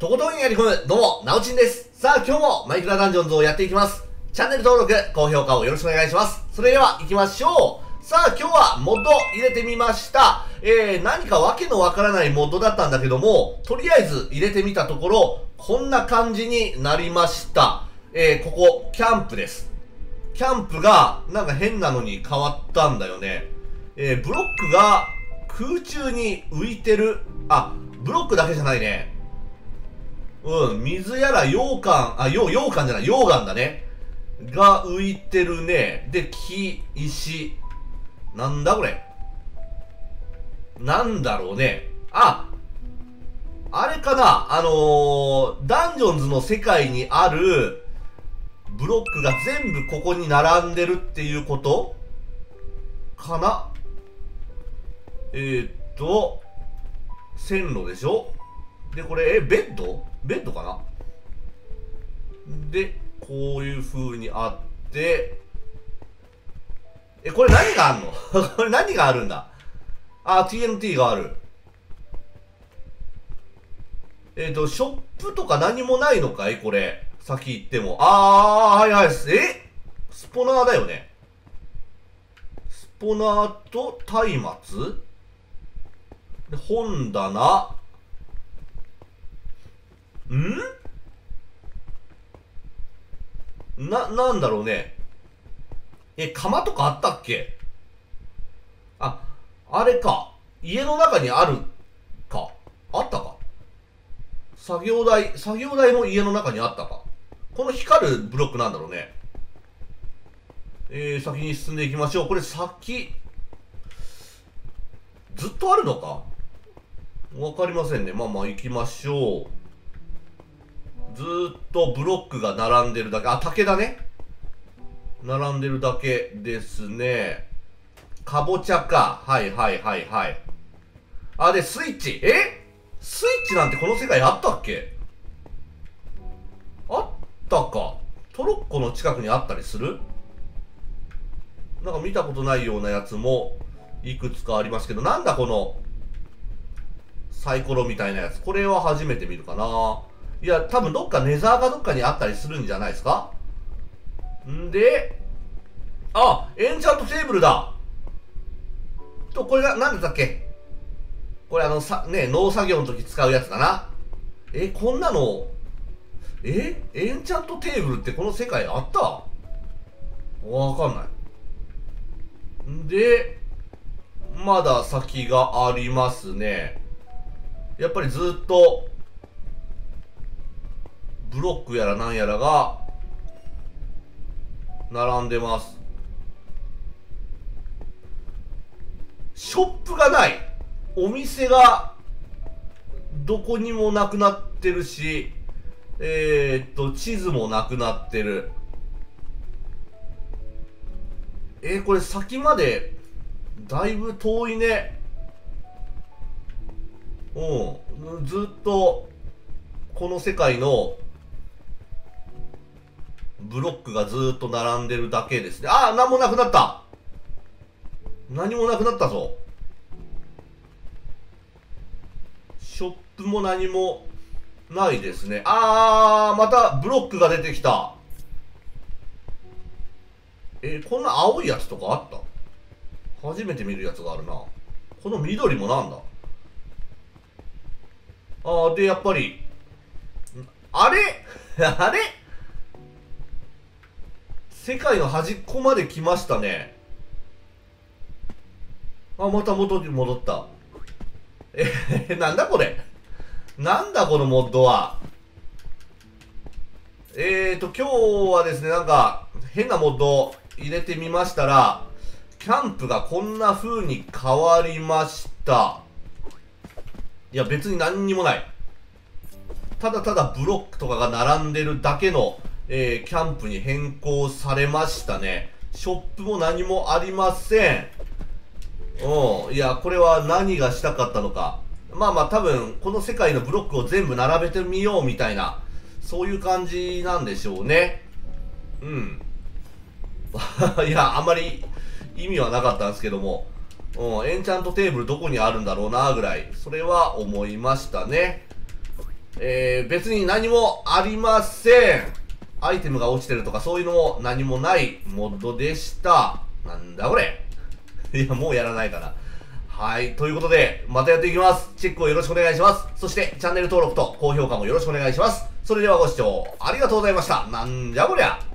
とことんやり込む、どうも、なおちんです。さあ、今日もマイクラダンジョンズをやっていきます。チャンネル登録、高評価をよろしくお願いします。それでは、行きましょう。さあ、今日はモッド入れてみました。何かわけのわからないモッドだったんだけども、とりあえず入れてみたところ、こんな感じになりました。ここ、キャンプです。キャンプが、なんか変なのに変わったんだよね。ブロックが空中に浮いてる。あ、ブロックだけじゃないね。水やら羊羹、羊羹じゃない、溶岩だね。が浮いてるね。で、木、石。なんだこれ。なんだろうね。あれかなダンジョンズの世界にあるブロックが全部ここに並んでるっていうことかな。線路でしょ。で、これ、ベッドかな。で、こういう風にあって、これ何があんのこれ何があるんだ。TNT がある。ショップとか何もないのかいこれ。先行っても。はいはい。スポナーだよね。スポナーと松明で、本棚。なんだろうね。窯とかあったっけ。あれか。家の中にあるか。あったか。作業台も家の中にあったか。この光るブロックなんだろうね。先に進んでいきましょう。これ先、ずっとあるのかわかりませんね。まあまあ行きましょう。ずーっとブロックが並んでるだけ。竹だね。並んでるだけですね。かぼちゃか。はいはいはいはい。で、スイッチ。スイッチなんてこの世界あったっけ。あったか。トロッコの近くにあったりする。なんか見たことないようなやつもいくつかありますけど、なんだこのサイコロみたいなやつ。これは初めて見るかな。いや、多分どっかネザーがどっかにあったりするんじゃないですか。んで、エンチャントテーブルだ。これが、なんだっけ。これ農作業の時使うやつだな。こんなの、エンチャントテーブルってこの世界あった？わかんない。んで、まだ先がありますね。やっぱりずっと、ブロックやらなんやらが、並んでます。ショップがない。お店が、どこにもなくなってるし、地図もなくなってる。これ先まで、だいぶ遠いね。ずっと、この世界の、ブロックがずーっと並んでるだけですね。なんもなくなった。何もなくなったぞ。ショップも何もないですね。またブロックが出てきた。こんな青いやつとかあった？初めて見るやつがあるな。この緑もなんだ。で、やっぱり、あれあれ世界の端っこまで来ましたね。また元に戻った。なんだこれ。なんだこのモッドは。今日はですね、なんか、変なモッド入れてみましたら、キャンプがこんな風に変わりました。いや、別に何にもない。ただただブロックとかが並んでるだけの、キャンプに変更されましたね。ショップも何もありません。いや、これは何がしたかったのか。まあまあ多分、この世界のブロックを全部並べてみようみたいな、そういう感じなんでしょうね。いや、あんまり意味はなかったんですけども、エンチャントテーブルどこにあるんだろうなぐらい、それは思いましたね。 別に何もありません。アイテムが落ちてるとかそういうのも何もないモッドでした。なんだこれ。いや、もうやらないから。はい。ということで、またやっていきます。チェックをよろしくお願いします。そして、チャンネル登録と高評価もよろしくお願いします。それではご視聴ありがとうございました。なんじゃこりゃ。